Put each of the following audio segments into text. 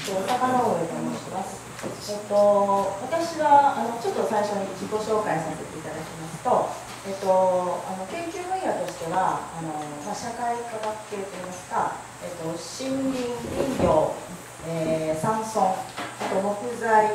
坂上と申します。私はちょっと最初に自己紹介させていただきますと、研究分野としては社会科学系といいますか、森林林業、山村、あと木材、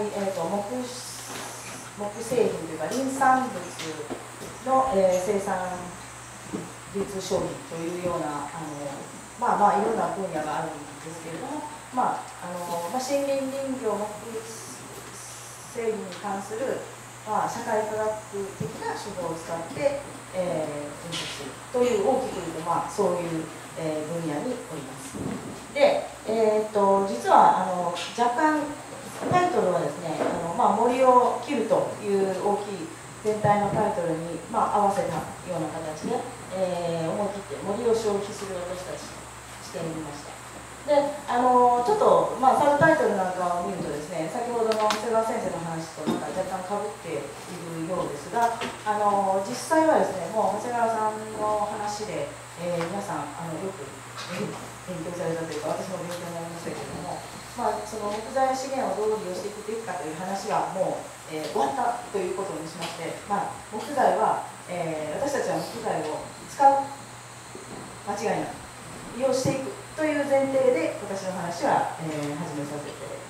木製品というか林産物の、生産流通商品というようないろんな分野があるんですけれども、森林林業木製品に関する、社会科学的な手法を使って、分析するという大きく言うと、そういう、分野におります。で、実は若干タイトルはですね森を切るという大きい全体のタイトルに、合わせたような形で、思い切って森を消費する私たちしてみました。でちょっと、サブタイトルなんかを見るとですね、先ほどの長谷川先生の話と若干かぶっているようですが、実際はですね、もう長谷川さんの話で、皆さんよく勉強されたというか、私も勉強になりましたけれども、その木材資源をどう利用していくべきかという話はもう、終わったということにしまして、木材は、私たちは木材を使う、間違いなく利用していくという前提で私の話は、始めさせていた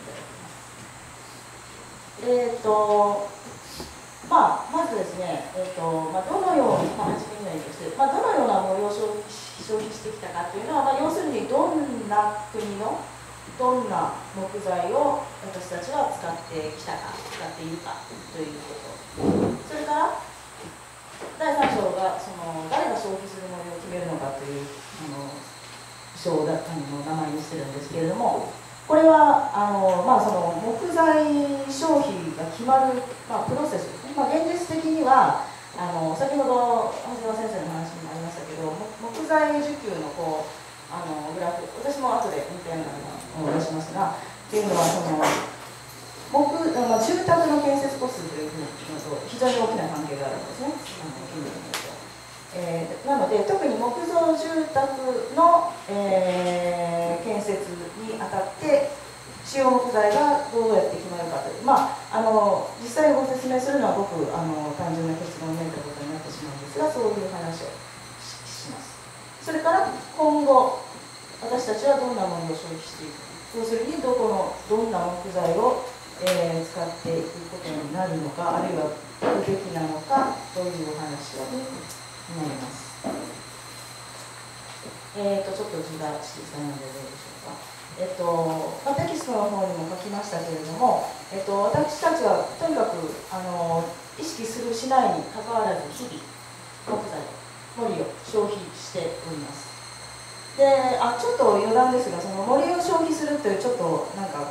だきます。まずですね、どのように、初めになりとして、どのような森を消費してきたかというのは、要するにどんな国のどんな木材を私たちは使ってきたか、使っているかということ。それから第3章が誰が消費する森を決めるのかという章だったの名前にしてるんですけれども、これはその木材消費が決まる、プロセスですね。現実的には先ほど長谷川先生の話にもありましたけど、木材需給のグラフ、私も後で似たようなのを出しますが、っていうのは住宅の建設コストというふうにと非常に大きな関係があるんですね。なので特に木造住宅の、建設にあたって使用木材がどうやって決まるかという、実際ご説明するのはごく単純な結論をめいたことになってしまうんですが、そういう話をします。それから今後私たちはどんなものを消費していくか、要するにどんな木材を、使っていくことになるのか、あるいはやるべきなのかというお話になります。ちょっと字が小さいのでどうでしょうか。テキストの方にも書きましたけれども、私たちはとにかく意識するしないにかかわらず日々木材森を消費しております。でちょっと余談ですが、その森を消費するというちょっとなんか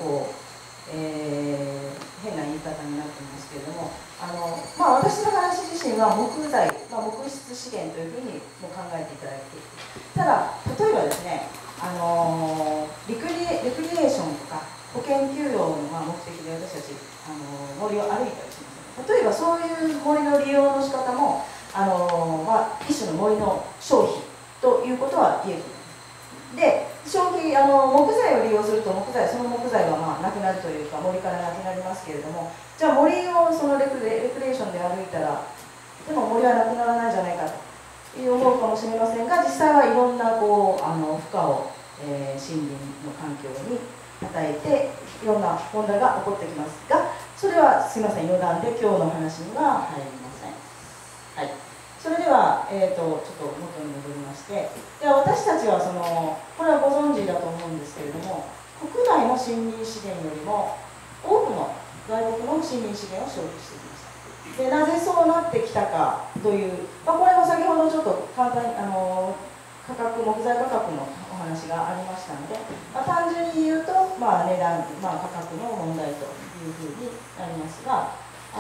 変な言い方になってますけれども、私の話自身は木材、木質資源というふうにも考えていただいている。ただ例えばですね、レクリエーションとか保険給与の目的で私たち森を歩いたりします。例えばそういう森の利用の仕方も一種の森の消費ということは言える。で消費木材を利用するとその木材はなくなるというか森からなくなりますけれども、じゃあ森をそのレクレーションで歩いたらでも森はなくならないじゃないかと思うかもしれませんが、実際はいろんな負荷を、森林の環境に与えていろんな問題が起こってきますが、それはすいません余談で今日の話には入りません。はい、それでは、ちょっと元に戻りまして、では私たちはこれはご存知だと思うんですけれども、国内の森林資源よりも多くの外国の森林資源を消費していました。でなぜそうなってきたかという、これも先ほどちょっと簡単に木材価格のお話がありましたので、単純に言うと、値段、価格の問題というふうになりますが、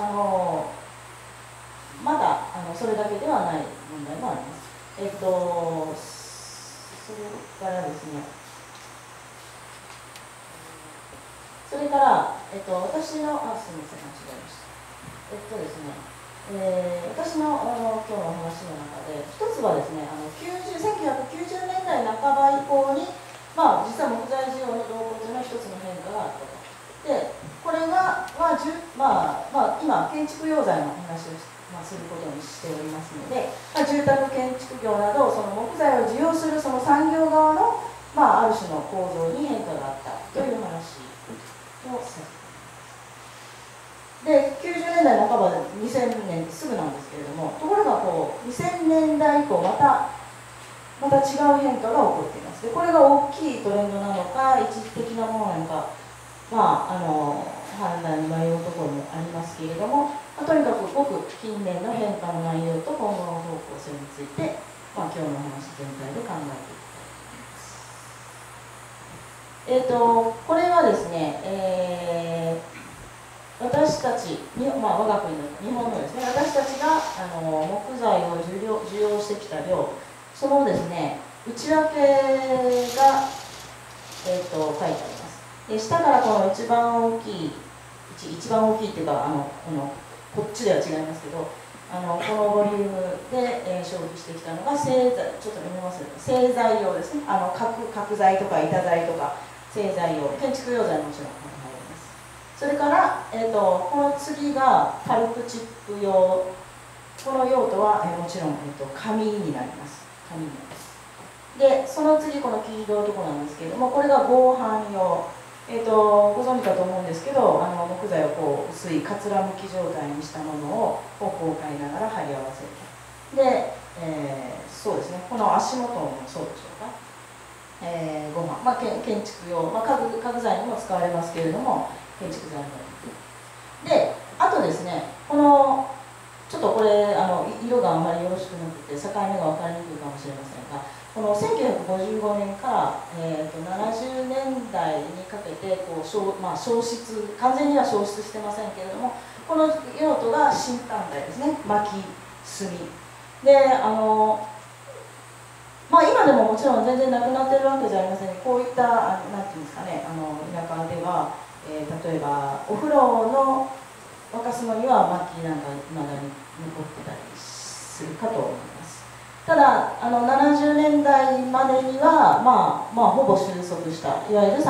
まだそれだけではない問題もあります。それからですね、私の、すみません、間違えました。ですね、私の今日の話の中で、一つはですね、1990年代半ば以降に、実は木材需要の動向というのは一つの変化があった。 建築用材の話をすることにしておりますので、住宅建築業などその木材を需要するその産業側の、ある種の構造に変化があったという話をさせていただきます。で、90年代半ばで2000年すぐなんですけれども、ところが2000年代以降また違う変化が起こっています。でこれが大きいトレンドなのか一時的なものなのか、判断に迷うところもありますけれども、とにかくごく近年の変化の内容と今後の方向性について、今日の話全体で考えていきたいと思います。これはですね、私たち、我が国の日本のですね、私たちが木材を需要してきた量、そのですね、内訳が、書いてあります。で下からこの一番大きいっていうかこっちでは違いますけど、このボリュームで、消費してきたのが製材、ちょっと読めます？製材用ですね。角材とか板材とか製材用、建築用材ももちろん入ります。それから、この次がパルプチップ用。この用途は、もちろん、紙になります。紙になります。で、その次、この黄色いところなんですけれども、これが合板用。ご存知かと思うんですけど、木材を薄いかつらむき状態にしたものを交換ながら貼り合わせる。で、そうですね、この足元もそうでしょうか。合板、建築用、家具材にも使われますけれども、建築材料で、あとですね、ちょっとこれ色があまりよろしくなくて境目が分かりにくいかもしれませんが、この1955年から、70年代にかけて消失、完全には消失してませんけれども、この用途が新炭材ですね、薪、炭で、今でももちろん全然なくなってるわけじゃありませんが、こういったなんていうんですかね、田舎では、例えばお風呂の沸かすのには薪なんかまだに残ってたりするかと思います。ただ70年代までにはほぼ収束したいわゆる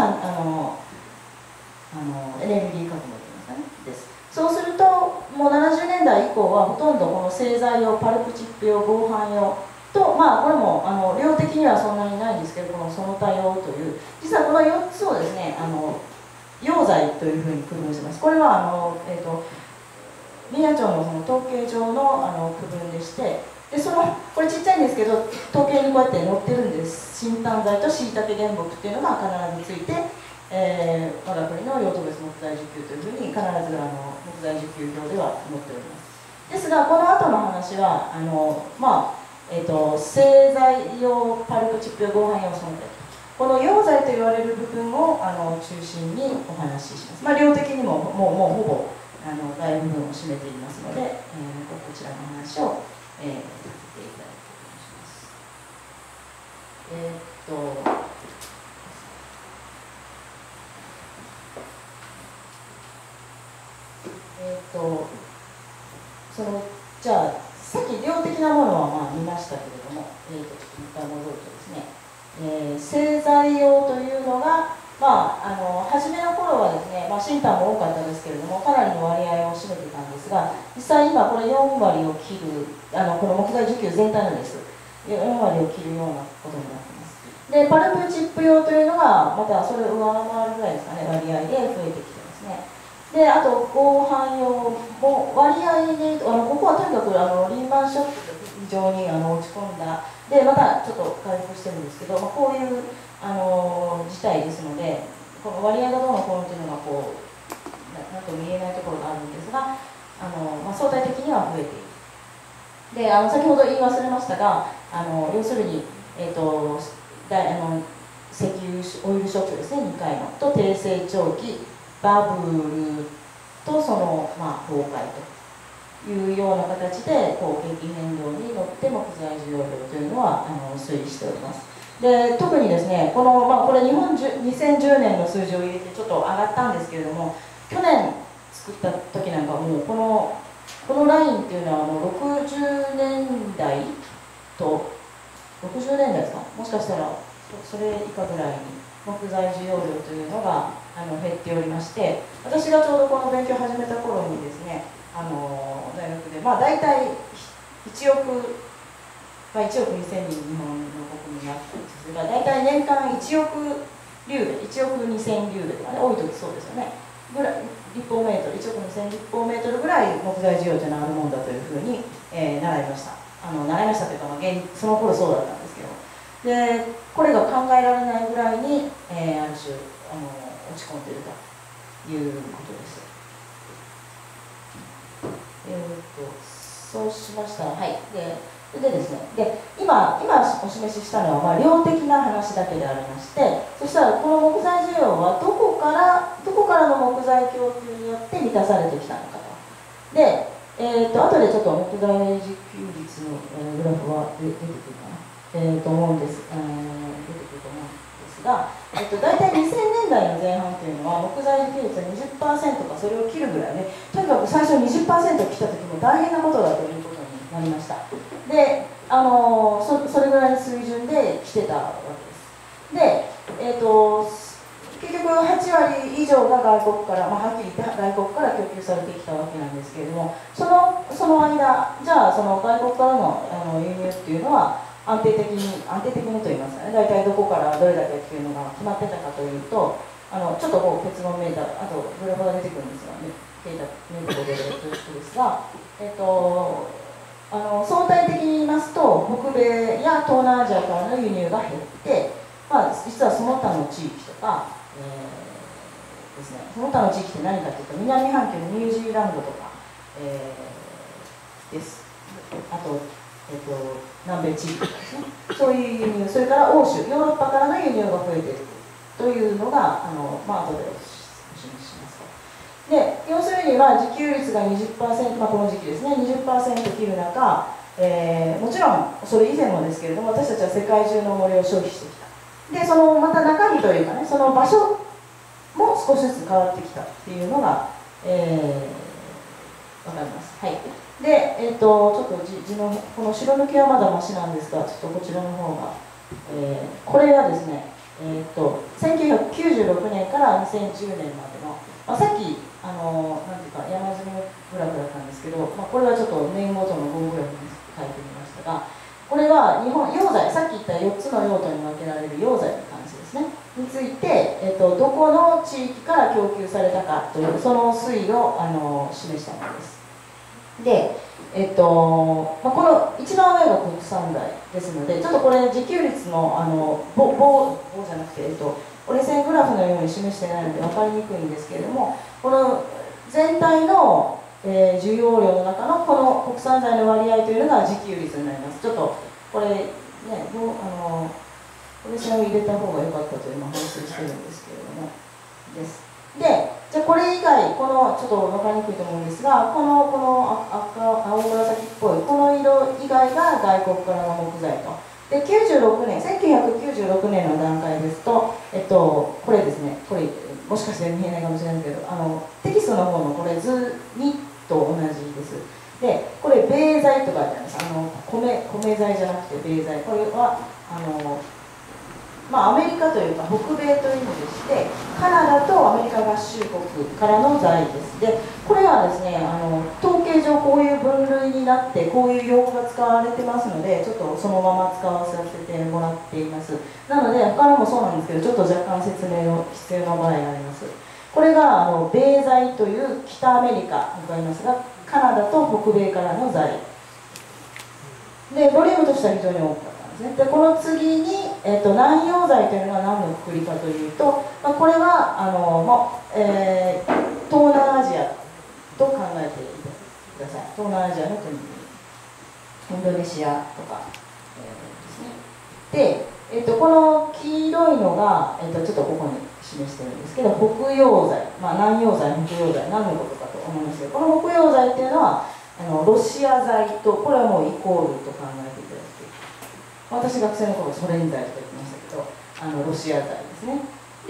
エネルギー革命です。そうするともう70年代以降はほとんどこの製材用、パルプチップ用、合板用と、これも量的にはそんなにないんですけど、このその他用という、実はこの4つをですね、用材というふうに区分してます。これは林野庁のその統計上の区分でして、でこれちっちゃいんですけど、統計にこうやって載ってるんです。新炭材と椎茸原木っていうのが必ずついて、我が国の用途別木材需給というふうに必ず木材需給表では載っております。ですが、この後の話は製材用、パルプチップ用、合板用、その他この用材と言われる部分を中心にお話しします。量的にももうほぼ大部分を占めていますので、こちらの話を、させていただきます。じゃあさっき量的なものは見ましたけれども、ちょっと一回戻るとですね、製材用というのが、初めの頃はですね、新炭も多かったですけれども、かなりの割合を占めていたんですが、実際今これ4割を切る、この木材需給全体のです、4割を切るようなことになっています。で、パルプチップ用というのが、またそれを上回るぐらいですかね、割合で増えてきてますね。で、あと合板用も割合で、ここはとにかくリーマンショックと非常に落ち込んだ、で、またちょっと回復してるんですけど、こういう事態ですので、この割合がどうのこうのというのがなんとも言えないところがあるんですが、相対的には増えている。で、先ほど言い忘れましたが、要するに、石油オイルショックですね、2回のと低成長期バブルとその、崩壊というような形で景気変動に乗って木材需要量というのは推移しております。で、特にですね、これ日本2010年の数字を入れてちょっと上がったんですけれども、去年作った時なんかはもうこのラインっていうのは60年代と60年代ですか、もしかしたらそれ以下ぐらいに木材需要量というのが減っておりまして、私がちょうどこの勉強を始めた頃にですね、大学で、大体1億、1億2000人日本の国民があったんですが、大体年間1億リューベル、1億2000リューベルがね、多い時そうですよね、ぐらい立方メートル、1億2000立方メートルぐらい木材需要というのはあるもんだというふうに、習いました。習いましたというか、その頃そうだったんですけど、でこれが考えられないぐらいに、ある種落ち込んでいるということです。そうしましたら、はい。でですね、今お示ししたのは、量的な話だけでありまして、そしたらこの木材需要はどこからの木材供給によって満たされてきたのかと。で、後でちょっと木材自給率の、グラフは出てくるかな、と思うんです。出てくると思うんですが、大体2000年代の前半というのは木材自給率は 20% かそれを切るぐらいで、とにかく最初 20% 来た時も大変なことだということになりました。で、それぐらいの水準で来てたわけです。で、結局8割以上が外国から、はっきり言って外国から供給されてきたわけなんですけれども、その間、じゃあその外国からの輸入っていうのは安定的にと言いますかね、大体どこからどれだけっていうのが決まってたかというと、ちょっとこう結論めいた、あとグラフが出てくるんですが、データメータで恐縮ですが、相対的に言いますと、北米や東南アジアからの輸入が減って、実はその他の地域とか、ですね、その他の地域って何かというと、南半球のニュージーランドとか、です。あと、南米地域とかですね、そういう輸入、それから欧州、ヨーロッパからの輸入が増えているというのが、後でお示ししますと。で、要するに自給率が 20%、この時期ですね、20% 切る中、もちろんそれ以前もですけれども、私たちは世界中の森を消費してきた。で、そのまた中身というかね、その場所も少しずつ変わってきたっていうのが、分かります。はい。で、ちょっと字のこの白抜きはまだマシなんですが、ちょっとこちらの方が、これがですね、1996年から2010年までの、さっきなんていうか山積みのグラフだったんですけど、これはちょっと年ごとの棒グラフに書いてみましたが、これは日本用材、さっき言った4つの用途に分けられる用材に関してですね、について、どこの地域から供給されたかというその推移を示したものです。で、この一番上が国産材ですので、ちょっとこれ自給率の棒じゃなくて、折れ線グラフのように示してないので分かりにくいんですけれども、この全体の需要量の中のこの国産材の割合というのが自給率になります。ちょっとこれね、折れ線を入れた方が良かったという反省してるんですけれどもです。で、じゃあこれ以外、このちょっと分かりにくいと思うんですが、この青紫っぽいこの色以外が外国からの木材と。で、1996年の段階ですと、これですね、これもしかして見えないかもしれないけど、テキストの方のこれ図2と同じです。で、これ米材とかってあります。米材じゃなくて米材。これはアメリカというか北米という意味でして、カナダとアメリカ合衆国からの材です。で、これはですね、統計上こういう分類になってこういう用語が使われてますので、ちょっとそのまま使わせてもらっています。なので他のもそうなんですけど、ちょっと若干説明の必要な場合があります。これが米材という北アメリカになりますが、カナダと北米からの材で、ボリュームとしては非常に多かったんですね。で、この次に、南洋材というのは何のくくりかというと、これは東南アジアと考えてください。東南アジアの国々、インドネシアとか、ですね。で、この黄色いのが、ちょっとここに示してるんですけど、北洋材、南洋材、北洋材、何のことかと思いますけど、この北洋材っていうのはロシア材と、これはもうイコールと考えていただき、私学生の頃ソ連材と言ってましたけど、ロシア材ですね。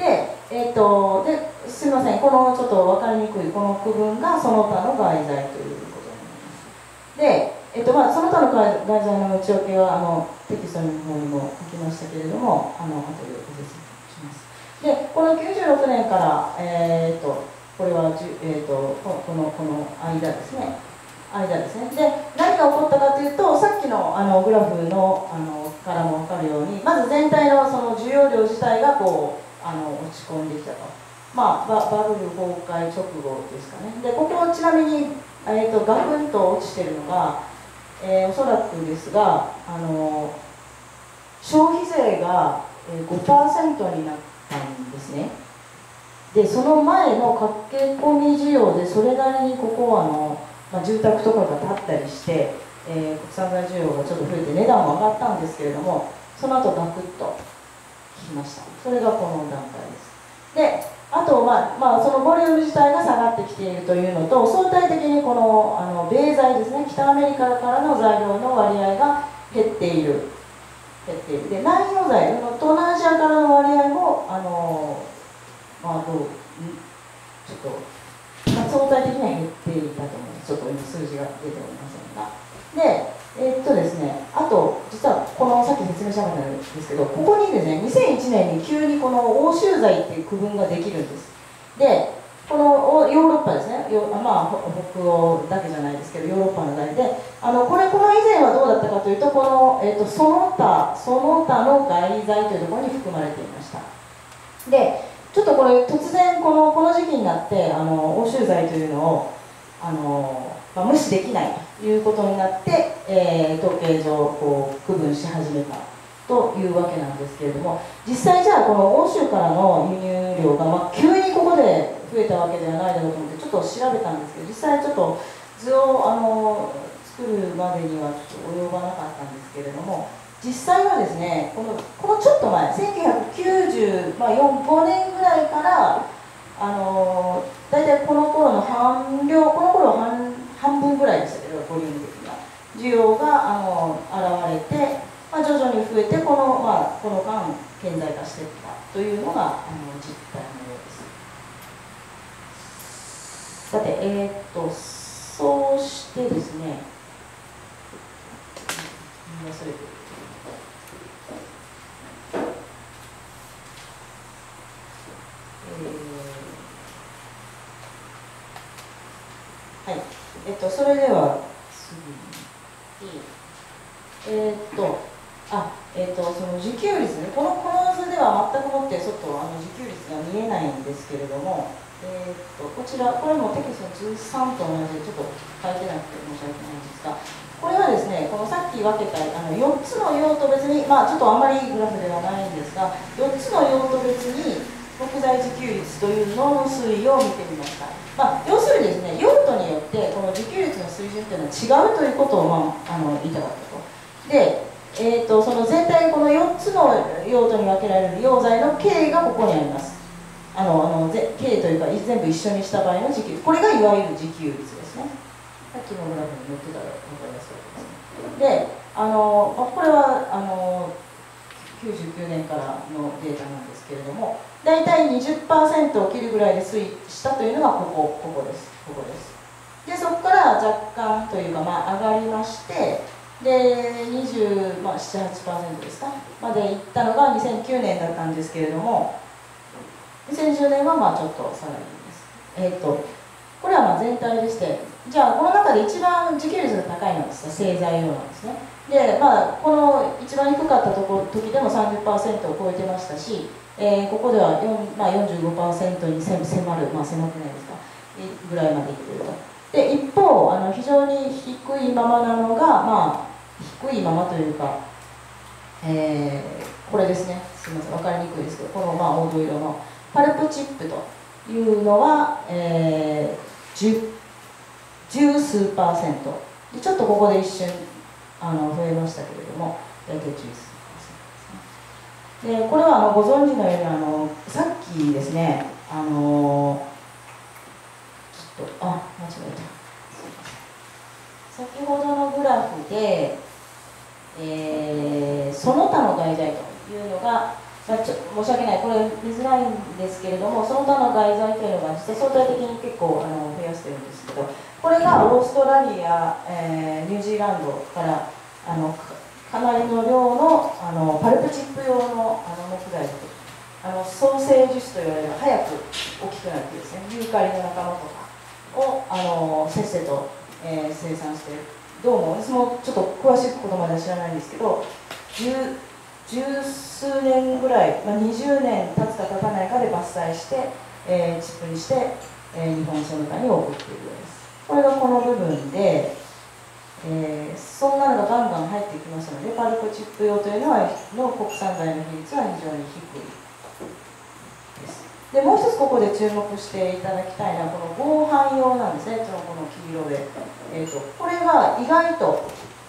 ですみません、このちょっと分かりにくいこの区分がその他の外材ということになります。で、その他の外材の内訳はテキストの方にも書きましたけれども、後でご説明します。 でこの96年から、これはこの間ですね。で何が起こったかというと、さっきのグラフのからも分かるように、まず全体のその需要量自体がこう落ち込んできたと、バブル崩壊直後ですかね。でここちなみに、ガクンと落ちてるのが、おそらくですが消費税が 5% になったんですね。でその前の駆け込み需要でそれなりにここは住宅とかが建ったりして、国産材需要がちょっと増えて値段も上がったんですけれども、その後ガクッと効きました。それがこの段階です。であと、そのボリューム自体が下がってきているというのと、相対的にこの米材ですね、北アメリカからの材料の割合が減っている。で南洋材の東南アジアからの割合もちょっと相対的には減っていたと思います。ちょっと今数字が出ておりませんが。で、ですね、あと、実はこのさっき説明しなかったんですけど、ここにですね、2001年に急にこの欧州材っていう区分ができるんです。で、このヨーロッパですね、北欧だけじゃないですけど、ヨーロッパの材で、この以前はどうだったかというと、この、その他の外材というところに含まれていました。で、ちょっとこれ突然この時期になって欧州材というのを無視できないということになって、統計上こう区分し始めたというわけなんですけれども、実際じゃあこの欧州からの輸入量が、急にここで増えたわけではないだろうと思ってちょっと調べたんですけど、実際ちょっと図を作るまでにはちょっと及ばなかったんですけれども、実際はですね、このちょっと前、1995年ぐらいから、大体この頃のこの頃は半分ぐらいでしたけど、ボリューム的な需要が現れて、徐々に増えて、この間、顕在化していったというのが実態のようです。さて、そうしてですね、忘れてる。はい、それでは次に、その自給率ね、この図では全くもってちょっと自給率が見えないんですけれども、こちら、これもテキストの13と同じでちょっと書いてなくて申し訳ないんですが、これはですね、このさっき分けた4つの用途別に、ちょっとあまりグラフではないんですが、4つの用途別に木材自給率というのの推移を見てみました。要するにですね、用途によってこの自給率の水準というのは違うということを、言いたかったと。で、その全体この4つの用途に分けられる用材の径がここにあります。径というか全部一緒にした場合の自給率、これがいわゆる自給率ですね。さっきのグラフに載ってたら分かりやすかったですね。で、これは99年からのデータなんですけれども、大体 20% を切るぐらいで推移したというのがここです。で、そこから若干というか、上がりまして、で、27、8% ですか、までいったのが2009年だったんですけれども、2010年はちょっと下がります。これは全体でして、じゃあこの中で一番自給率が高いのは製材用なんですね。で、この一番低かった時でも 30% を超えてましたし、ここでは45% に迫る、迫ってないですか、ぐらいまでいっていると。で、一方、非常に低いままなのが、低いままというか、これですね、すみません、分かりにくいですけど、この黄土色のパルプチップというのは、十数%で、ちょっとここで一瞬増えましたけれども、大体十数%ですね。で、これはご存知のようにさっきですね、ちょっと間違えた。先ほどのグラフで、その他の外材というのが、申し訳ない、これ見づらいんですけれども、その他の外材というのが実は相対的に結構増やしてるんですけど、これがオーストラリア、ニュージーランドからかなりの量のパルプチップ用の木材双生樹種と言われる早く大きくなる木ですね、ユーカリの仲間とかをせっせと、生産している。どうも私もちょっと詳しいことまでは知らないんですけど、十数年ぐらい、20年経つか経たないかで伐採して、チップにして、日本その他に送っているようです。これがこの部分で、そんなのがガンガン入ってきますので、パルプチップ用というのはの国産材の比率は非常に低いです。でもう一つここで注目していただきたいのはこの合板用なんですね。この黄色で、これが意外と、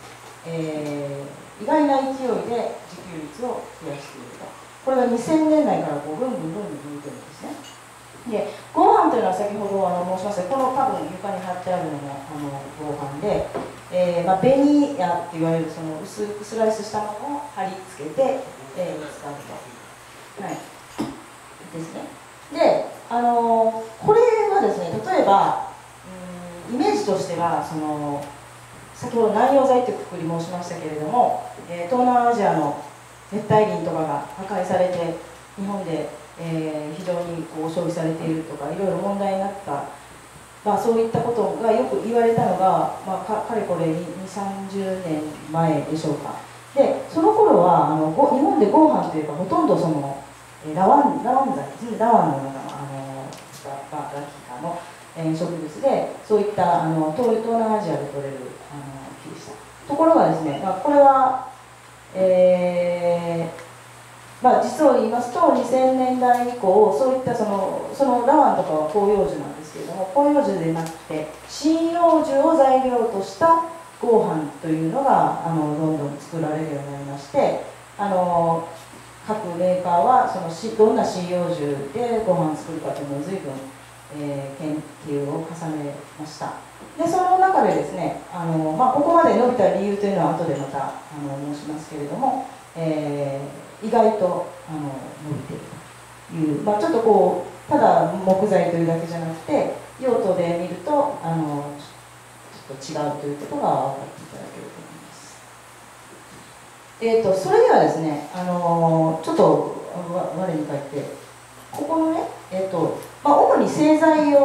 意外な勢いで自給率を増やしていると。これが2000年代からこうぐんぐん抜いてるんですね。で合板というのは先ほど申しましたこの多分床に貼ってあるのも合板で、ベニヤって言われるその薄くスライスしたものを貼り付けて、使うと、はい、ですね。で、これはですね、例えばイメージとしては先ほど南洋材というくくり申しましたけれども、東南アジアの熱帯林とかが破壊されて日本で、非常にこう消費されているとかいろいろ問題になった、そういったことがよく言われたのが、かれこれ2、30年前でしょうか。でその頃は日本で合板というかほとんどラワン材ですね、ラワンの中のラキカの植物でそういった東南アジアで取れる木でした。ところがですね、これは、実を言いますと2000年代以降そういったそのラワンとかは広葉樹なんですけれども、広葉樹でなくて針葉樹を材料とした合板というのがどんどん作られるようになりまして、各メーカーはどんな針葉樹で合板を作るかというのを随分、研究を重ねました。でその中でですねここまで伸びた理由というのは後でまた申しますけれども、意外と伸びているという、ちょっとこうただ木材というだけじゃなくて用途で見るとちょっと違うということが分かっていただけると思います。それではですねちょっと我に返ってここのね主に製材用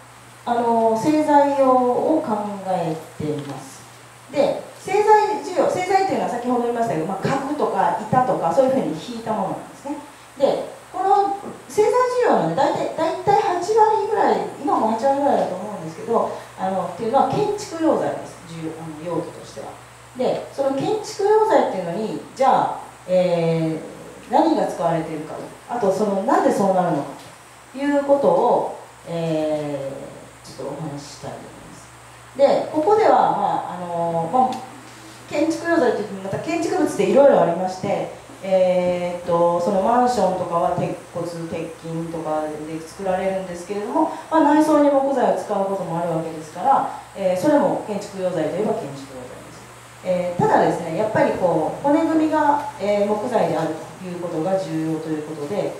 を考えています。で製材というのは先ほど言いましたけど、角とか板とかそういうふうに引いたものなんですね。でこの製材需要の大体8割ぐらい、今も8割ぐらいだと思うんですけどっていうのは建築用材です、用途としては。でその建築用材っていうのにじゃあ、何が使われているか、あとなんでそうなるのかということを、ちょっとお話ししたいと思います。でここでは、建築用材といってもまた建築物でいろいろありまして、そのマンションとかは鉄骨鉄筋とかで作られるんですけれども、内装に木材を使うこともあるわけですから、それも建築用材といえば建築用材です。ただですねやっぱりこう骨組みが、木材であるということが重要ということで、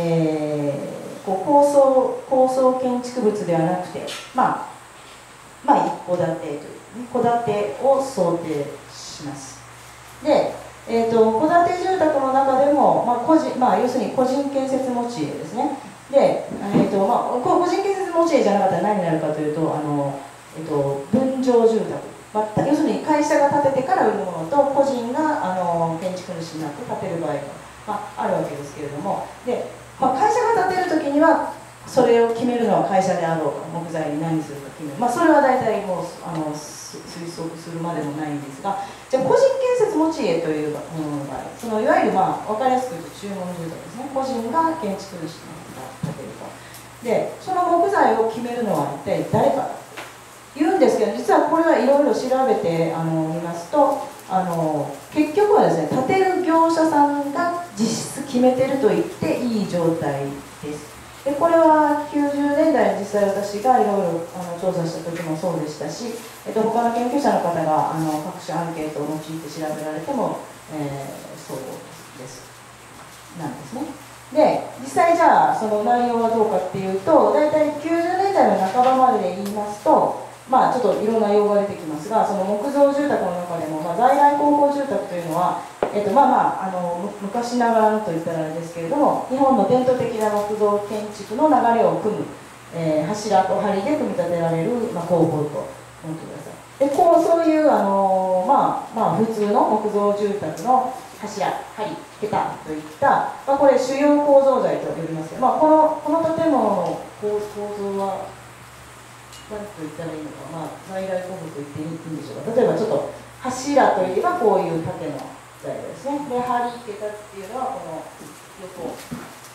高層建築物ではなくて一戸建てという戸建てを想定します。で、戸建て住宅の中でも、要するに個人建設持ち家ですね。で、個人建設持ち家じゃなかったら何になるかというと分譲住宅、要するに会社が建ててから売るものと個人が建築主になって建てる場合が、あるわけですけれども、で会社が建てる時にはそれを決めるのは会社であろうか木材に何するか決める、それは大体もう推測するまでもないんですが、じゃあ個人建設持ち家というものの場合、いわゆる分かりやすく言うと注文住宅ですね。個人が建築主が建てると。でその木材を決めるのは一体誰かと言うんですけど、実はこれはいろいろ調べてみますと結局はですね建てる業者さんが実質決めてると言っていい状態です。でこれは90年代に実際私がいろいろ調査した時もそうでしたし、他の研究者の方が各種アンケートを用いて調べられても、そうですなんですね。で実際じゃあその内容はどうかっていうと、大体90年代の半ばまでで言いますとちょっといろんな用語が出てきますが、その木造住宅の中でも、在来高校住宅というのは、 昔ながらのといったらあれですけれども、日本の伝統的な木造建築の流れを組む、柱と梁で組み立てられる、工法と思ってください。でそういう、普通の木造住宅の柱、梁、桁といった、これ主要構造材と呼びますけど、この建物の構造は何と言ったらいいのか、在来工具と言っていいんでしょうか。例えばちょっと柱といえばこういう縦の材料ですね。で、梁、桁っていうのはこの横、こ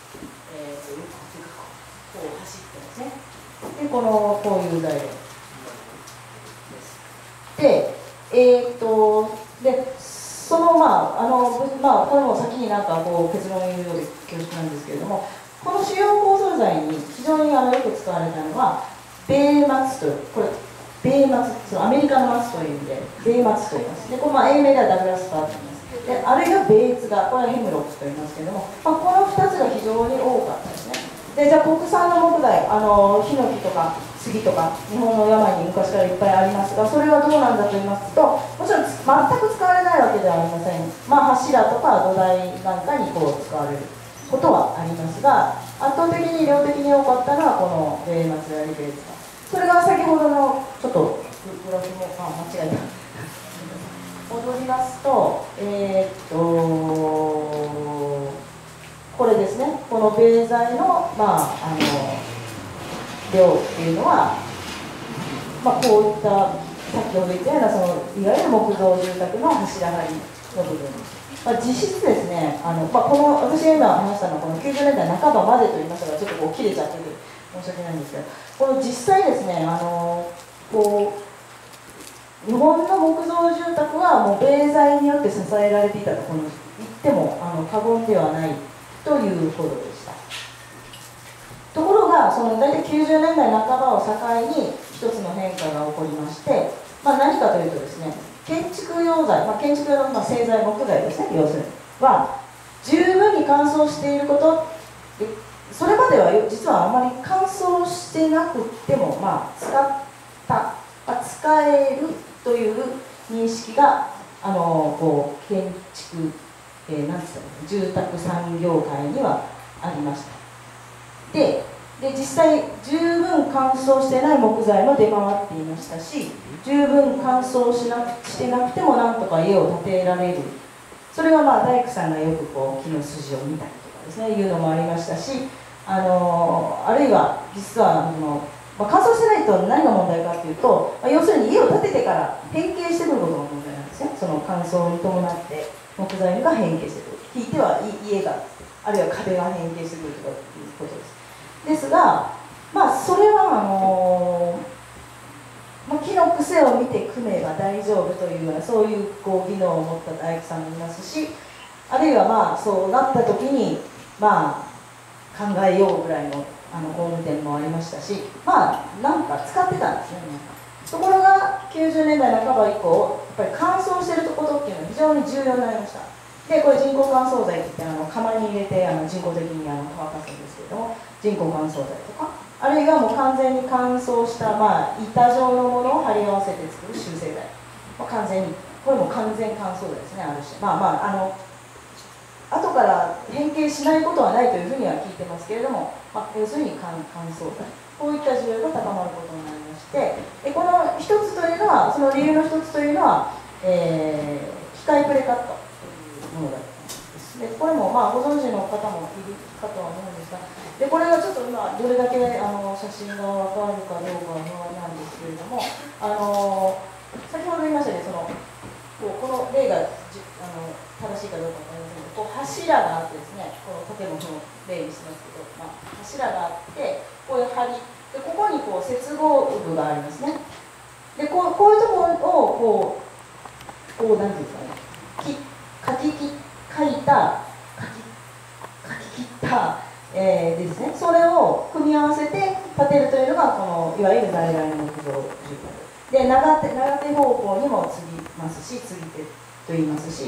う走ってますね。で、こういう材料です。で、そのこれも先に結論を言うようで恐縮なんですけれども、この主要構造材に非常によく使われたのは米松という、これ米松、アメリカの松という意味で米松と言います。で、英名ではダグラスパーと言います。で、あるいはベイツが、これはヘムロックと言いますけれども、この2つが非常に多かったですね。で、じゃあ国産の木材、ヒノキとか杉とか日本の山に昔からいっぱいありますが、それはどうなんだと言いますと、もちろん全く使われないわけではありません。柱とか土台なんかに使われることはありますが、圧倒的に量的に多かったのはこの米松やリベーツが。それが先ほどのちょっとグラフも間違えた戻りますと、これですね。この米材の量っていうのは、こういった先ほど言ったようないわゆる木造住宅の柱梁の部分、実質ですね、私が今話したのはこの90年代半ばまでと言いましたが、ちょっと切れちゃってて申し訳ないんですけど、この実際ですね、日本の木造住宅はもう米材によって支えられていたと言っても過言ではないというほどでした。ところが大体90年代半ばを境に一つの変化が起こりまして、何かというとですね、建築用材、建築用の製材木材ですね、要するには十分に乾燥していることで、それまでは実はあまり乾燥してなくっても、使えるという認識が建築、住宅産業界にはありました。で実際十分乾燥してない木材も出回っていましたし、十分乾燥してなくてもなんとか家を建てられる、それは大工さんがよく木の筋を見たりとかですね、いうのもありましたし、あるいは実は乾燥してないと何が問題かというと、要するに家を建ててから変形してくることが問題なんですね。その乾燥に伴って木材が変形してくる、ひいては家があるいは壁が変形してくるとかいうことです。ですが、それは木の癖を見て組めば大丈夫というような、そういう技能を持った大工さんもいますし、あるいはそうなった時に考えようぐらいの工務店もありましたし、なんか使ってたんですね。ところが90年代半ば以降、やっぱり乾燥してることっていうのは非常に重要になりました。で、これ人工乾燥剤って言って窯に入れて人工的に乾かすんですけれども、人工乾燥剤とか、あるいはもう完全に乾燥した板状のものを貼り合わせて作る集成剤、完全にこれも完全乾燥剤ですね。ある種後から変形しないことはないというふうには聞いてますけれども、要するに乾燥剤、こういった需要が高まることになりまして、この一つというのは、その理由の一つというのは、機械プレカットというものだったんです。でこれもご存知の方もいるかとは思うんですが、でこれがちょっと今どれだけ写真が分かるかどうかは不安なんですけれども、先ほど言いましたね、この例が正しいかどうか分かりませんけど、柱があってですね、この建物の例にしますけど、柱があって、こういう梁で、ここに接合部がありますね。でこういうところを何ていうんですかね、書き切ったですね、それを組み合わせて建てるというのがこのいわゆる在来の木造住宅で、長手方向にも継ぎますし、継ぎ手と言いますし、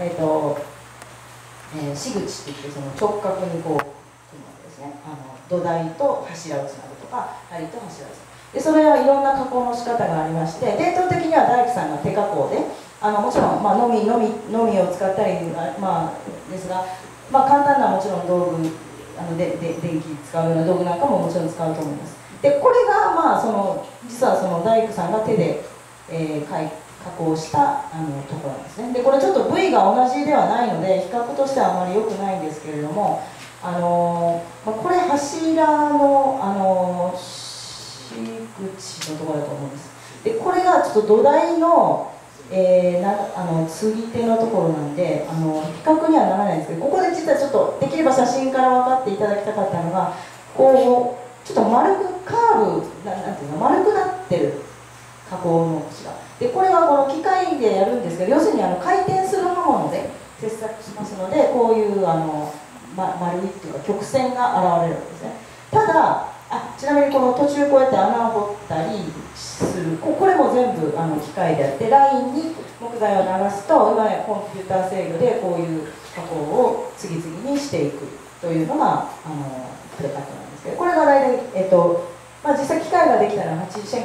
仕口っていって、その直角に組むわけですね。土台と柱をつなぐとか、梁と柱をつなぐ。でそれはいろんな加工の仕方がありまして、伝統的には大工さんが手加工でもちろん、のみを使ったり、ですが、簡単なもちろん道具、電気使うような道具なんかももちろん使うと思います。でこれが、実はその大工さんが手で、加工したところなんですね。でこれちょっと部位が同じではないので比較としてはあまり良くないんですけれども、これ柱の仕口のところだと思うんです。でこれがちょっと土台の継ぎ手のところなんで比較にはならないんですけど、ここで実はちょっとできれば写真から分かっていただきたかったのが、こうちょっと丸くカーブなんていうの丸くなってる加工の口が。でこれはこの機械でやるんですけど、要するに回転する刃物で切削しますので、こういう丸いっていうか曲線が現れるわけですね。ただちなみにこの途中こうやって穴を掘ったりする、これも全部機械であって、ラインに木材を流すと今やコンピューター制御でこういう加工を次々にしていくというのがプレカットなんですけど、これが大体、実際機械ができたのは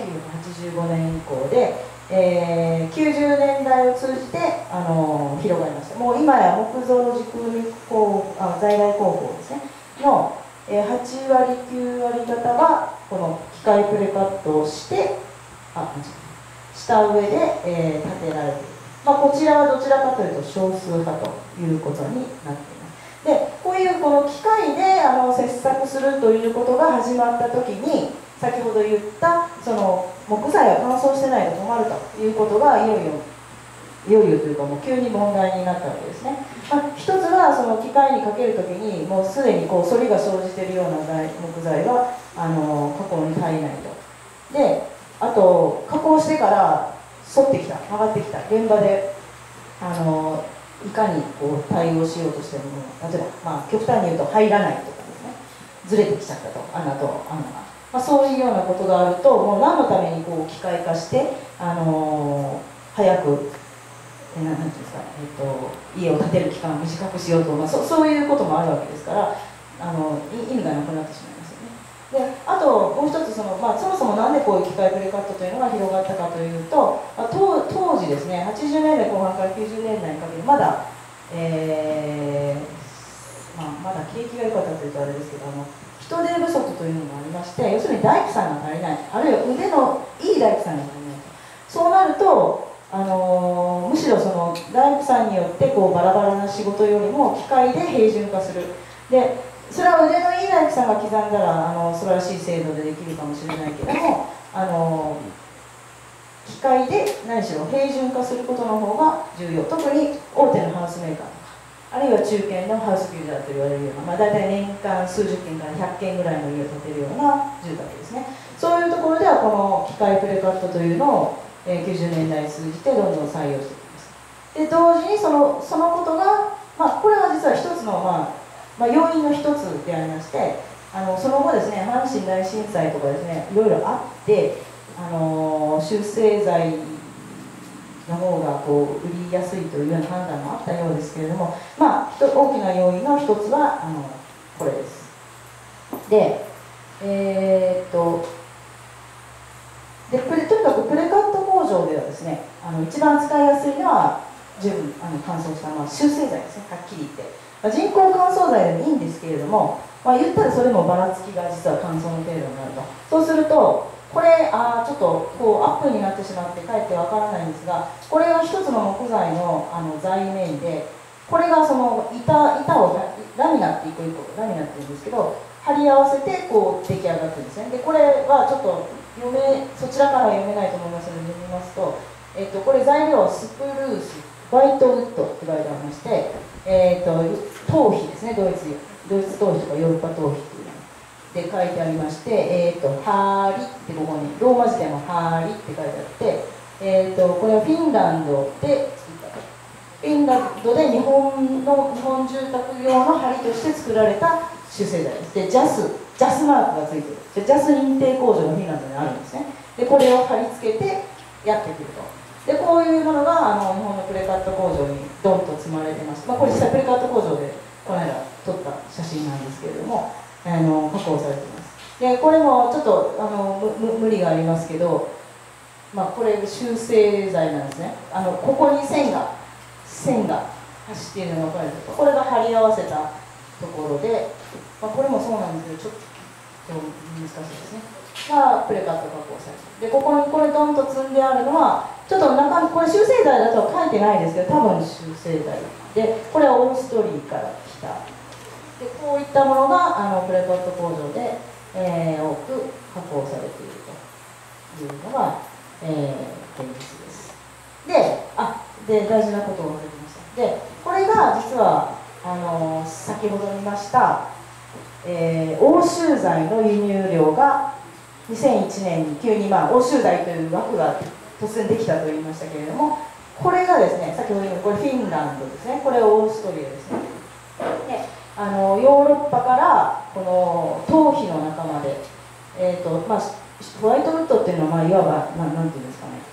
1985年以降で、90年代を通じて広がりました。もう今や木造軸組在来工法ですねの8割9割方はこの機械プレカットをしてした上で、建てられている。こちらはどちらかというと少数派ということになっています。でこういうこの機械で切削するということが始まった時に、先ほど言ったその木材が乾燥してないと困るということがいよいよというかもう急に問題になったわけですね。一つはその機械にかけるときにもうすでにこう反りが生じているような木材は加工に足りないと。であと加工してから反ってきた曲がってきた現場でいかにこう対応しようとしても例えば、極端に言うと入らないとかですね、ずれてきちゃったと穴と穴が、そういうようなことがあるともう何のためにこう機械化して早くなんていうんですか、家を建てる期間を短くしようと、そういうこともあるわけですから意味がなくなってしまいますよね。であともう一つそもそもなんでこういう機械プレカットというのが広がったかというと、当時ですね80年代後半から90年代にかけてまだ、まだ景気が良かったというとあれですけど人手不足というのがありまして、要するに大工さんが足りない、あるいは腕のいい大工さんが足りないと。そうなるとむしろその大工さんによってこうバラバラな仕事よりも機械で平準化する。でそれは腕のいい大工さんが刻んだら素晴らしい精度でできるかもしれないけども機械で何しろ平準化することの方が重要。特に大手のハウスメーカーとかあるいは中堅のハウスビルダーと言われるような、大体年間数十件から100件ぐらいの家を建てるような住宅ですね。そういうところではこの機械プレカットというのを90年代通じてどんどん採用していきます。で同時にそのことが、これは実は一つの、要因の一つでありまして、その後ですね阪神大震災とかですねいろいろあって集成材の方がこう売りやすいというような判断もあったようですけれども、大きな要因の一つはこれです。でとにかくプレカット工場ではですね一番使いやすいのは十分乾燥した、集成材ですね、はっきり言って、人工乾燥材でもいいんですけれども、言ったらそれもばらつきが実は乾燥の程度になると。そうするとこれちょっとこうアップになってしまってかえってわからないんですが、これが一つの木材の材面で、これがその板をラミナって一個一個ラミナって言うんですけど貼り合わせてこう出来上がってるんですね。でこれはちょっとそちらからは読めないと思いますので読みますと、これ材料はスプルース、ホワイトウッドって書いてありまして、頭皮ですね、ドイツ頭皮とかヨーロッパ頭皮っていうので書いてありまして、ハーリってここにローマ字でもハーリって書いてあって、これはフィンランドで作ったと。フィンランドで日本住宅用の梁として作られた集成材です。でジャスマークがついてる。ジャス認定工場がフィンランドにあるんですね。でこれを貼り付けてやってくると。でこういうものが日本のプレカット工場にドンと積まれてます。これ実際プレカット工場でこの間撮った写真なんですけれども加工されています。でこれもちょっと無理がありますけどこれ修正剤なんですね。ここに線が走っているのが分かるんですけど、これが貼り合わせたところで、これもそうなんですけど、ちょっと難しいですね。プレカット加工されて、でここにこれドンと積んであるのは、ちょっとこれ修正剤だとは書いてないですけど、多分修正剤で、これはオーストリーから来た。でこういったものがプレカット工場で、多く加工されているというのが、現実です。で大事なことを忘れてました。でこれが実は先ほど見ました、欧州材の輸入量が2001年に急に欧州材という枠が突然できたと言いましたけれども、これがですね、先ほど言ったこれフィンランドですね、これオーストリアですね。でヨーロッパからこの頭皮の仲間で、ホワイトウッドっていうのは、いわばなんていうんですかね、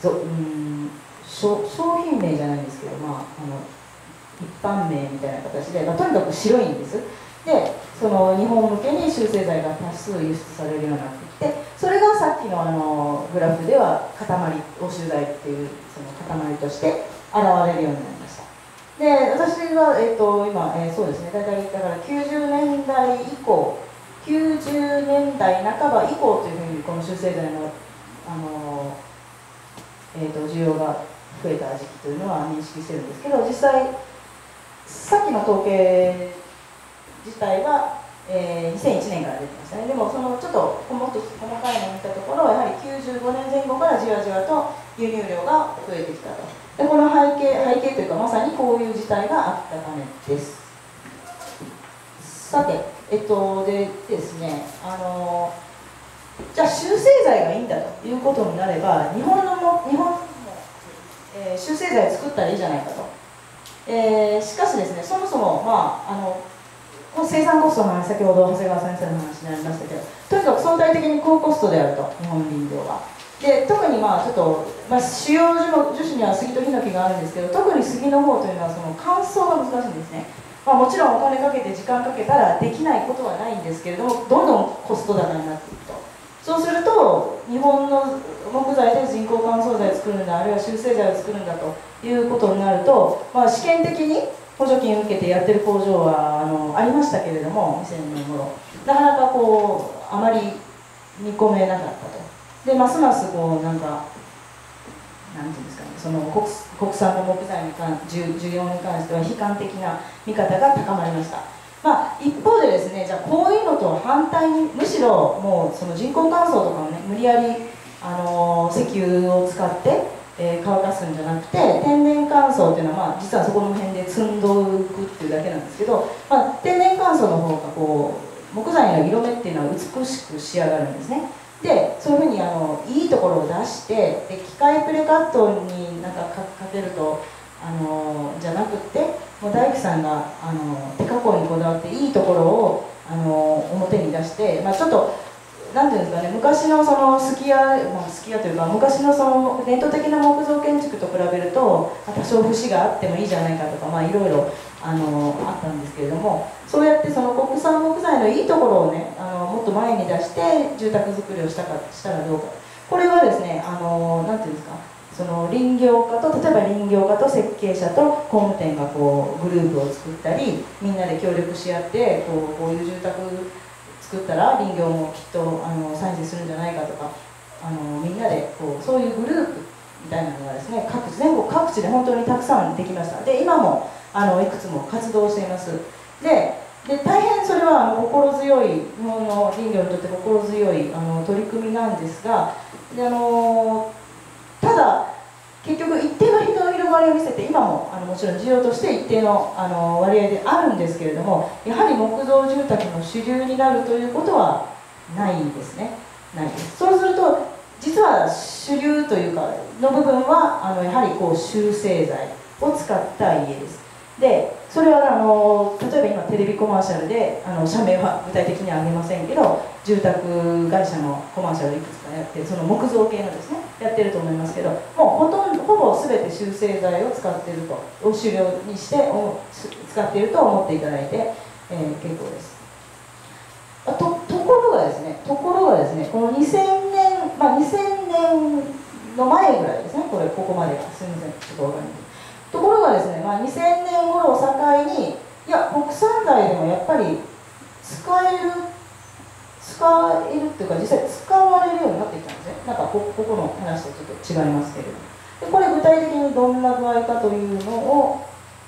商品名じゃないんですけど、一般名みたいな形で、とにかく白いんです。でその日本向けに修正剤が多数輸出されるようになってきて、それがさっきのグラフでは塊、欧州剤っていうその塊として現れるようになりました。で私は、今、そうですね、大体だから90年代以降、90年代半ば以降というふうにこの修正剤の、需要が増えた時期というのは認識してるんですけど、実際さっきの統計自体は、2001年から出てましたね。でもそのちょっともっと細かいのを見たところ、やはり95年前後からじわじわと輸入量が増えてきたと。でこの背景というか、まさにこういう事態があったためです。さて、でですね、じゃあ修正剤がいいんだということになれば、日本も修正剤を作ったらいいじゃないかと。しかしですね、そもそも、生産コストの話、先ほど長谷川先生の話になりましたけど、とにかく相対的に高コストであると、日本林業は。で特にちょっと、主要樹種には杉とヒノキがあるんですけど、特に杉の方というのはその乾燥が難しいんですね。もちろんお金かけて時間かけたらできないことはないんですけれども、どんどんコスト高になっていくと。そうすると日本の木材で人工乾燥剤を作るんだ、あるいは修正剤を作るんだということになると、試験的に補助金を受けてやってる工場はありましたけれども、2000年頃なかなかあまり見込めなかったと。でますますなんていうんですかね、その国産の木材需要に関しては悲観的な見方が高まりました。一方でですね、じゃあこういうのと反対に、むしろもうその人工乾燥とかをね、無理やり石油を使って乾かすんじゃなくて、天然乾燥っていうのは、実はそこの辺で積んどくっていうだけなんですけど、天然乾燥の方が木材の色目っていうのは美しく仕上がるんですね。でそういうふうにいいところを出して、で機械プレカットにかけるとじゃなくって、もう大工さんが手加工にこだわっていいところを表に出して、ちょっとなんていうんですかね、昔のそのすき家というか、昔のその伝統的な木造建築と比べると多少節があってもいいじゃないかとか、いろいろあったんですけれども、そうやってその国産木材のいいところをね、もっと前に出して住宅作りをしたらどうか。これはですね、なんていうんですか、その林業家と、例えば林業家と設計者と工務店がグループを作ったり、みんなで協力し合ってこういう住宅作ったら林業もきっと賛成するんじゃないかとか、みんなでそういうグループみたいなのがですね、全国各地で本当にたくさんできました。で今もいくつも活動しています。で大変それは心強い、日本の林業にとって心強い取り組みなんですが、でただ結局一定の人の広がりを見せて、今ももちろん需要として一定の割合であるんですけれども、やはり木造住宅の主流になるということはないですね。ないです。そうすると実は主流というかの部分はやはり修正剤を使った家です。でそれは例えば今テレビコマーシャルで社名は具体的には挙げませんけど、住宅会社のコマーシャルいくつかやって、その木造系のですねやってると思いますけど、もうほぼ全て修正剤を使っていると、を主流にして使っていると思っていただいて、結構です。ところがですね、この2000年、2000年の前ぐらいですね、ここまでが。すみません、ちょっとわかりにくい。ところがですね、2000年頃を境に、いや、国産材でもやっぱり使えるっていうか、実際使われるようになってきたんですね。なんかここの話とちょっと違いますけれども。でこれ具体的にどんな具合かというのを、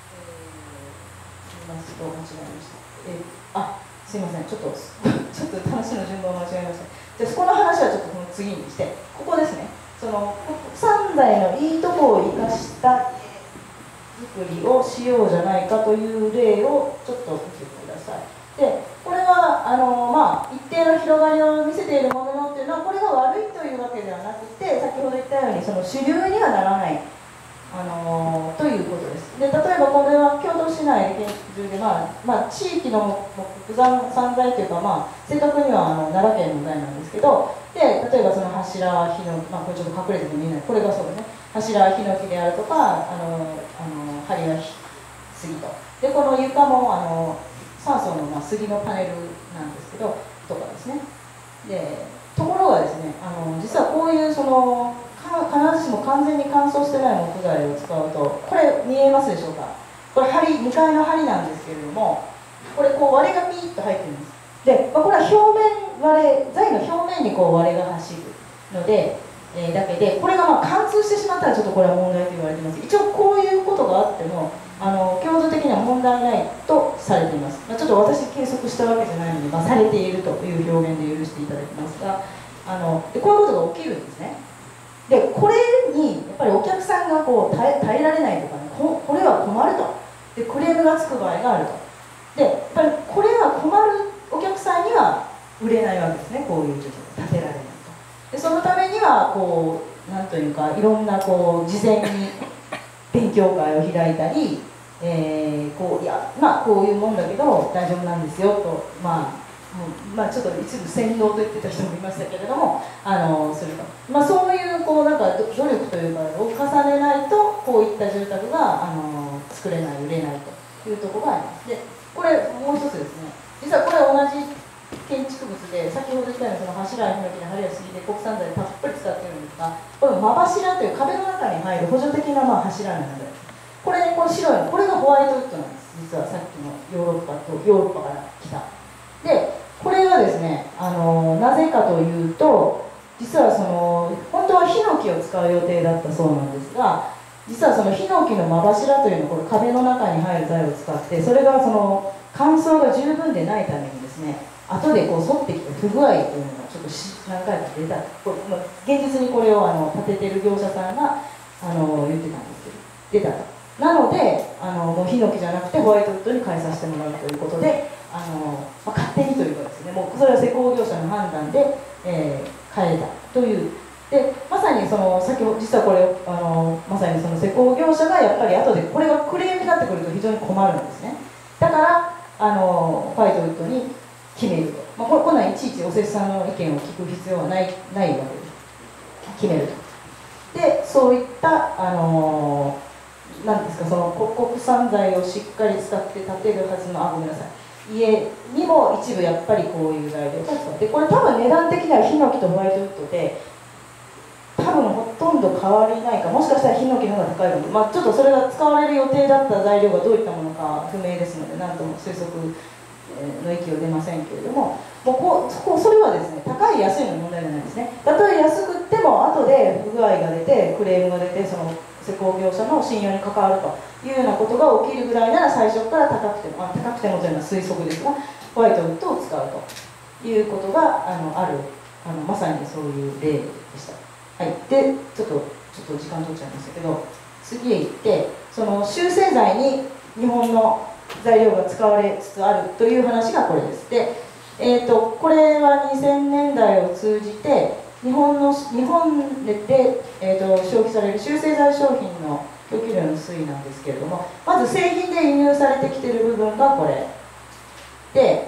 言いますと、間違えました。すいません、ちょっと話の順番を間違えました。じゃあ、そこの話はちょっとこの次にして、ここですね、その国産材のいいところを生かした作りをしようじゃないかという例をちょっと見てください。でこれは一定の広がりを見せているものっていうのは、これが悪いというわけではなくて、先ほど言ったようにその主流にはならない、ということです。で例えばこれは京都市内で研究で、地域の木産材というか、正確には奈良県の材なんですけど、で例えばその柱ヒノキ、これちょっと隠れてて見えない、これがそうですね、柱ヒノキであるとか梁は杉と、でこの床も3層の杉のパネルなんですけどとかですね。でところがですね、実はこういうその必ずしも完全に乾燥してない木材を使うと、これ見えますでしょうか。これ2階の梁なんですけれども、これ割れがピーッと入ってるんです。で、これは表面割れ、材の表面に割れが走るので、だけで、これが貫通してしまったらちょっとこれは問題と言われています。一応こういうことがあっても強度的には問題ないとされています。ちょっと私計測したわけじゃないので、されているという表現で許していただきますが、でこういうことが起きるんですね。でこれにやっぱりお客さんが耐えられないとかね、これは困ると、でクレームがつく場合があると。でやっぱりこれは困るお客さんには売れないわけですね、こういうちょっと立てられないと。でそのためにはなんというか、いろんな事前に勉強会を開いたり、こういうもんだけど大丈夫なんですよと、ちょっと一部洗脳と言ってた人もいましたけれども、すると、そういうなんか努力というかを重ねないと、こういった住宅が作れない、売れないというところがあります。でこれもう一つですね、実はこれ同じ建築物で、先ほど言ったようにその柱やヒノキの梁や杉で国産材たっぷり使っているんですが、これ間柱という壁の中に入る補助的な柱なので、これね、これ白いの、これがホワイトウッドなんです。実はさっきのヨーロッパから来た。でこれがですね、なぜかというと、実は本当はヒノキを使う予定だったそうなんですが、実はそのヒノキの間柱というのをこれ壁の中に入る材を使って、それが乾燥が十分でないためにですね、後で沿ってきた不具合というのがちょっと何回か出た。現実にこれを建ててる業者さんが言ってたんですけど、出たと。なのでもうヒノキじゃなくてホワイトウッドに変えさせてもらうということで、勝手にというかですね、もうそれは施工業者の判断で、変えたという。でまさに先ほど実はこれまさにその施工業者がやっぱり後でこれがクレームになってくると非常に困るんですね。だからホワイトウッドに決めると、こんなんいちいちお施主さんの意見を聞く必要はないわけです。決めると。でそういったなんですか、国産材をしっかり使って建てるはずのごめんなさい、家にも一部やっぱりこういう材料が使って、これ多分値段的にはヒノキとホワイトウッドで多分ほとんど変わりないか、もしかしたらヒノキの方が高いかも、ちょっとそれが使われる予定だった材料がどういったものか不明ですので、何とも推測の域を出ませんけれども、それはですね、高い安いの問題じゃないですね。たとえ安くっても後で不具合が出てクレームが出て、その施工業者の信用に関わるというようなことが起きるぐらいなら、最初から高くてもというのは推測ですが、ホワイトウッドを使うということがあるまさにそういう例でした。はい、でちょっと時間取っちゃいましたけど、次へ行って、その集成材に日本の材料が使われつつあるという話がこれです。で、これは2000年代を通じて日本で、消費される集成材商品の供給量の推移なんですけれども、まず製品で輸入されてきている部分がこれで、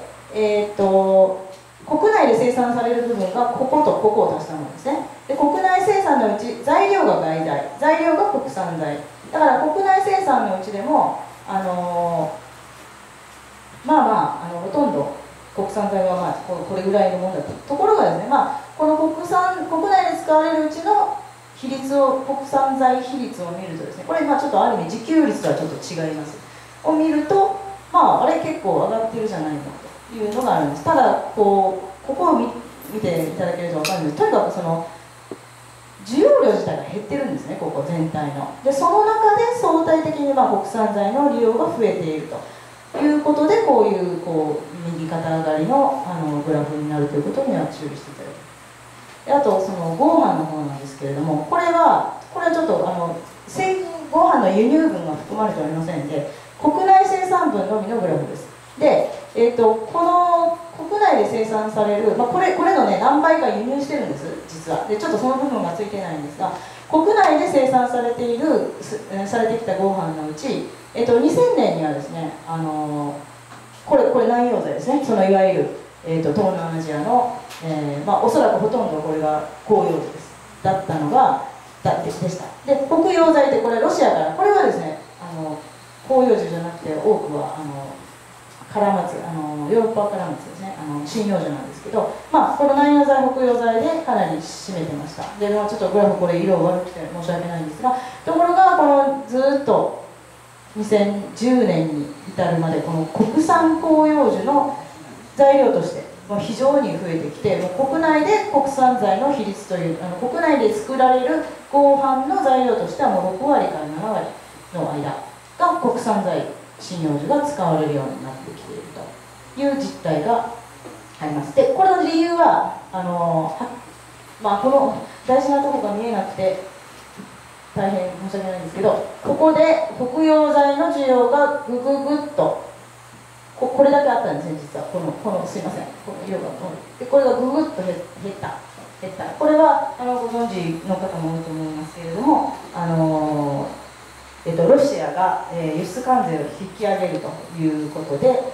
国内で生産される部分がこことここを足したものですね。で国内生産のうち材料が外材、材料が国産材だから、国内生産のうちでもほとんど国産材はこれぐらいのものだと。ところがですね、この国内で使われるうちの比率を、国産材比率を見るとですね、これちょっとある意味自給率とはちょっと違いますを見ると、あれ結構上がってるじゃないのというのがあるんです。ただここを見ていただけると分かるんです。とにかくその需要量自体が減ってるんですね、ここ全体の。でその中で相対的に国産材の利用が増えているということで、こういう右肩上がりのグラフになるということには注意していただきます。であとその合飯の方なんですけれども、これはちょっと製品合飯の輸入分が含まれておりませんで、国内生産分のみのグラフです。で、この国内で生産される、これのね何倍か輸入してるんです実は。でちょっとその部分がついてないんですが、国内で生産されてきた合飯のうち、2000年にはですね、これ南洋材ですね、そのいわゆる、東南アジアの、おそらくほとんどこれが公用材ですだったのがでした。で北洋材ってこれロシアから、これはですね広葉樹じゃなくて多くはカラマツ、ヨーロッパカラマツですね、針葉樹なんですけど、この南洋材北洋材でかなり占めてました。でちょっとグラフこれ色悪くて申し訳ないんですが、ところがこのずっと2010年に至るまでこの国産広葉樹の材料として非常に増えてきて、国内で国産材の比率という国内で作られる合飯の材料としてはもう6割から7割の間が国産材針葉樹が使われるようになってきているという実態があります。でこれの理由はこの大事なところが見えなくて大変申し訳ないんですけど、ここで北洋材の需要がぐっとこれだけあったんですね、実は。すいません、この色がでこれがぐっと減った。これはご存知の方も多いと思いますけれども、ロシアが、輸出関税を引き上げるということで、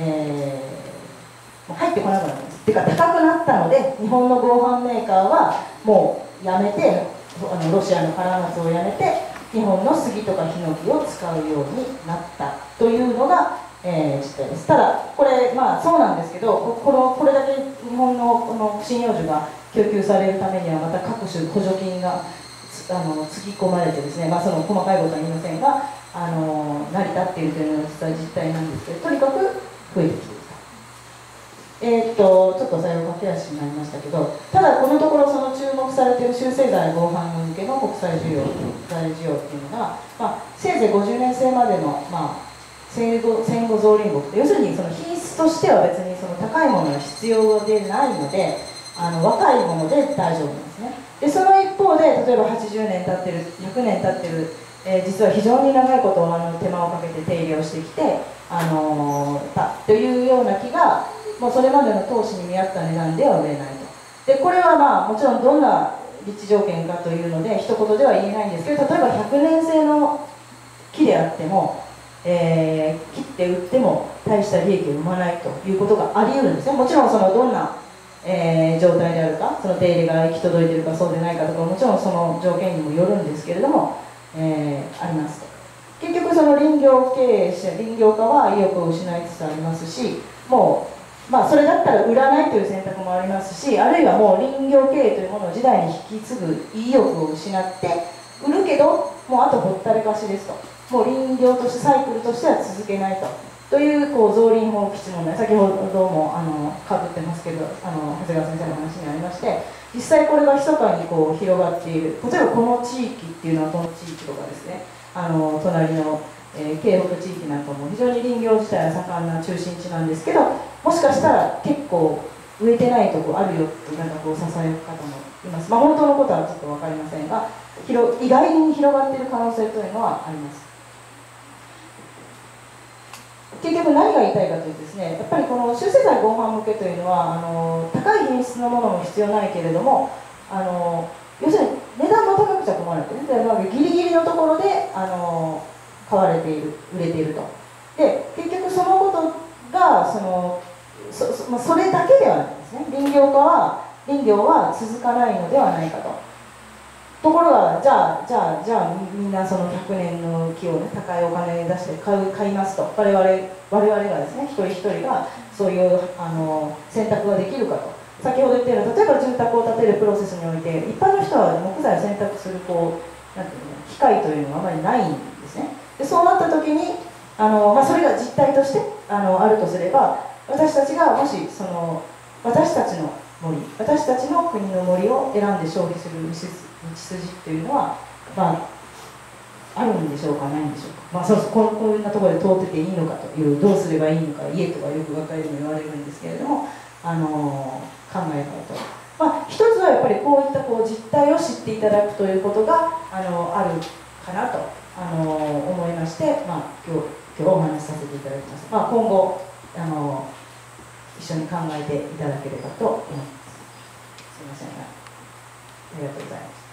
入ってこなくなったんです。てか高くなったので、日本の合飯メーカーはもうやめて、ロシアのカラマツをやめて日本の杉とかヒノキを使うようになったというのが実態です。ただこれそうなんですけど、これだけ日本のこの針葉樹が供給されるためにはまた各種補助金がつぎ込まれてですね、その細かいことは言いませんが成り立っているというのが実は実態なんですけど、とにかく増えてきていると。ちょっと最後駆け足になりましたけど、ただこのところその注目されている集成材合飯向けの国際需要っていうのが、せいぜい50年生までの戦後造林木って、要するにその品質としては別にその高いものが必要でないので、若いもので大丈夫なんですね。でその一方で例えば80年経ってる100年経ってる、実は非常に長いこと手間をかけて手入れをしてきてというような木がもうそれまでの投資に見合った値段では売れないと。でこれはもちろんどんな立地条件かというので一言では言えないんですけど、例えば100年生の木であっても切って売っても大した利益を生まないということがあり得るんですね。もちろんどんな、状態であるか、その手入れが行き届いているかそうでないかとか、もちろんその条件にもよるんですけれども、ありますと。結局その林業家は意欲を失いつつありますし、もうそれだったら売らないという選択もありますし、あるいはもう林業経営というものを時代に引き継ぐ意欲を失って売るけどもうあとほったらかしですと。もう林業としてサイクルとしては続けないという造林法基地問題、先ほどもかぶってますけど長谷川先生の話にありまして、実際これが密かに広がっている。例えばこの地域っていうのはこの地域とかですね、隣の、京北地域なんかも非常に林業自体は盛んな中心地なんですけど、もしかしたら結構植えてないとこあるよってささやく方もいます。本当のことはちょっと分かりませんが、意外に広がっている可能性というのはあります。結局何が言いたいかというとですね、やっぱりこの集成材合飯向けというのは高い品質のものも必要ないけれども要するに値段も高くちゃ困るというギリギリのところで買われている、売れていると。で結局そのことがそれだけではないんですね。林業は続かないのではないかと。ところがじゃあみんなその100年の木を高いお金出して買いますと、我々がですね一人一人がそういう選択ができるか先ほど言ったような、例えば住宅を建てるプロセスにおいて、一般の人は木材を選択するなんていうの、機会というのはあまりないんですね。でそうなった時にそれが実態としてあるとすれば、私たちがもし私たちの森、私たちの国の森を選んで消費する道筋というのは、あるんでしょうか、ないんでしょうか。こんなところで通ってていいのかという、どうすればいいのか、家とかよく分かるように言われるんですけれども、考え方と、一つはやっぱりこういった実態を知っていただくということがあるかなと思いまして、今日お話しさせていただきます。今後一緒に考えていただければと思います。すみませんが、ありがとうございます。